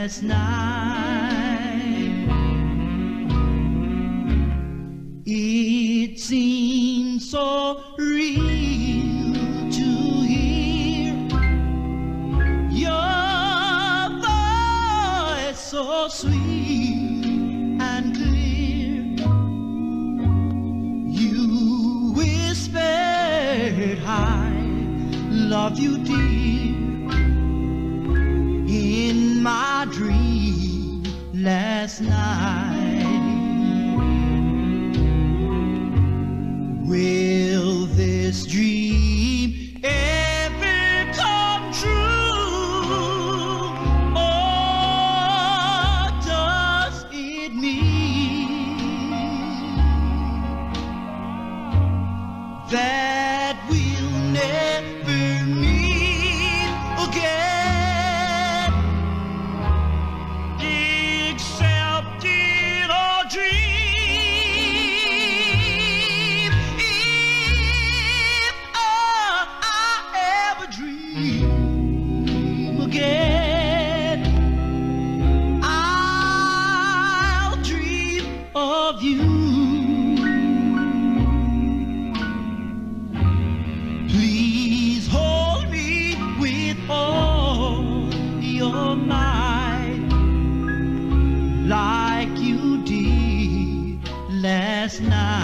last night. It seems so real to hear your voice so sweet and clear. You whispered, I love you, dear, in my dream last night. Will this dream ever come true, or does it mean that we'll never meet again, except in a dream? If I ever dream again, I'll dream of you. Please hold me with all your might, like you did last night.